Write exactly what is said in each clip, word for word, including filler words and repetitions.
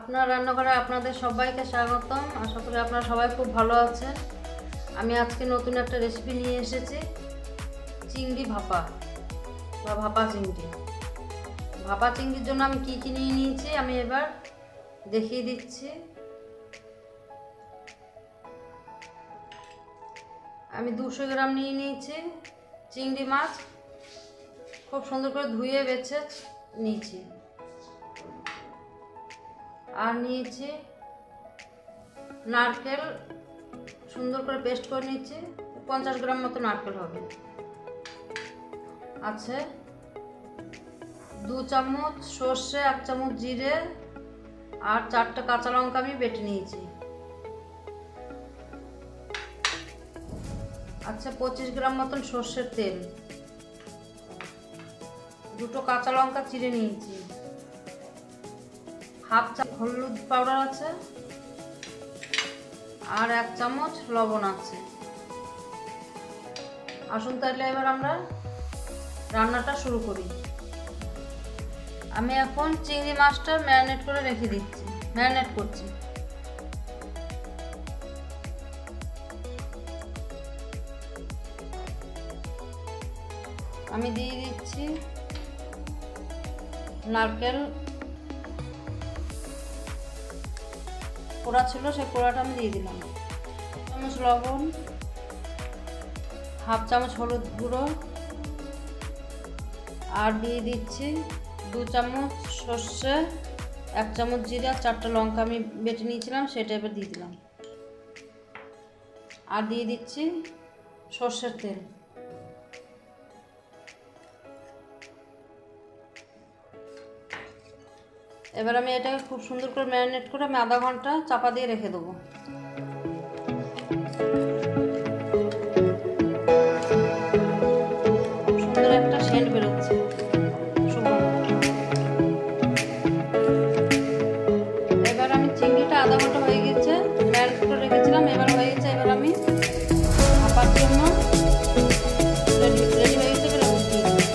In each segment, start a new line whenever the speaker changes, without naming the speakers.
আপনার রান্নাঘরে আপনাদের সবাইকে স্বাগতম। আশা করি আপনারা সবাই খুব ভালো আছেন। আমি আজকে নতুন একটা রেসিপি নিয়ে এসেছি, চিংড়ি ভাপা বা ভাপা চিংড়ি। ভাপা চিংড়ির জন্য আমি কী কী নিয়ে নিয়েছি আমি এবার দেখিয়ে দিচ্ছি। আমি দুশো গ্রাম নিয়ে নিয়েছি চিংড়ি মাছ, খুব সুন্দর করে ধুয়ে বেছে নিয়েছি। আর নিয়েছি নারকেল, সুন্দর করে পেস্ট করে নিয়েছি, পঞ্চাশ গ্রাম মতো নারকেল হবে। আছে দু চামচ সর্ষে, এক চামচ জিরে আর চারটে কাঁচা লঙ্কা আমি বেটে নিয়েছি। আচ্ছা পঁচিশ গ্রাম মতন সর্ষের তেল, দুটো কাঁচা লঙ্কা চিড়ে নিয়েছি, হাফ চামচ হলুদ পাউডার আছে আর এক চামচ লবণ আছে। আসুন তাহলে এবার আমরা রান্নাটা শুরু করি। আমি এখন চিংড়ি মাছটা ম্যারিনেট করে রেখে দিচ্ছি, ম্যারিনেট করছি। আমি দিয়ে দিচ্ছি নারকেল পোড়া ছিল, সেই পোড়াটা আমি দিয়ে দিলাম। চামচ লবণ, হাফ চামচ হলুদ গুঁড়ো আর দিয়ে দিচ্ছি দু চামচ সর্ষে, এক চামচ জিরা, চারটা লঙ্কা আমি বেটে নিয়েছিলাম সেটা এবার দিয়ে দিলাম। আর দিয়ে দিচ্ছি সর্ষের তেল। এবার আমি এটাকে খুব সুন্দর করে ম্যারিনেট করে আমি আধা ঘন্টা চাপা দিয়ে রেখে দেবো। সুন্দর একটা সেন্ট বেরোচ্ছে। এবার আমি চিংড়িটা আধা ঘন্টা হয়ে গেছে ম্যারিনেট করে রেখেছিলাম, এবার হয়ে গেছে। এবার আমি ভাপার জন্য রেডি রেডি হয়ে গেছে। এবার আমি দিয়ে দিচ্ছি।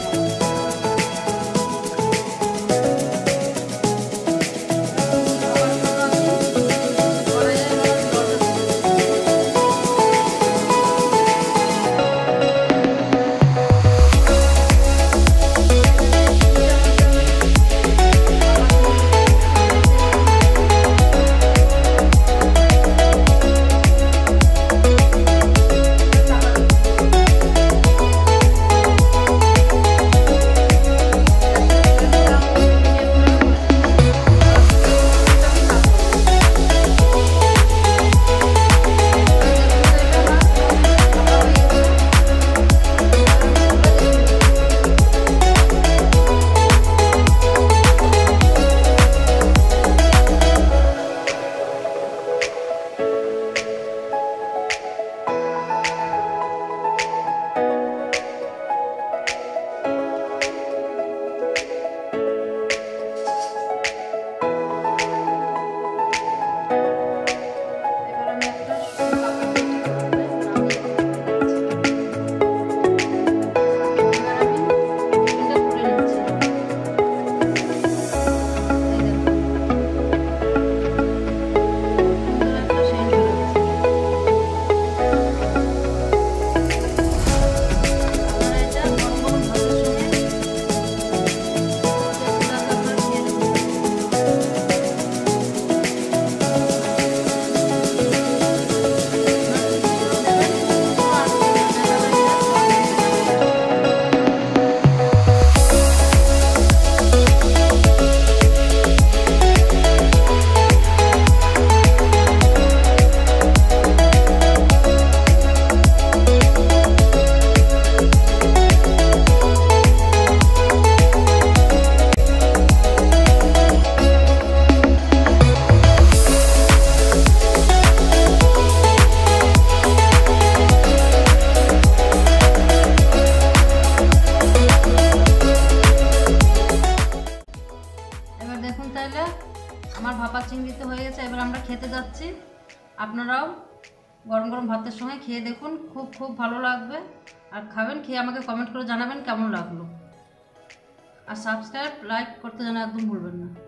আমার ভাপা চিংড়ি তো হয়ে গেছে। এবার আমরা খেতে যাচ্ছি। আপনারাও গরম গরম ভাতের সঙ্গে খেয়ে দেখুন, খুব খুব ভালো লাগবে। আর খাবেন, খেয়ে আমাকে কমেন্ট করে জানাবেন কেমন লাগলো। আর সাবস্ক্রাইব লাইক করতে যেন একদম ভুলবেন না।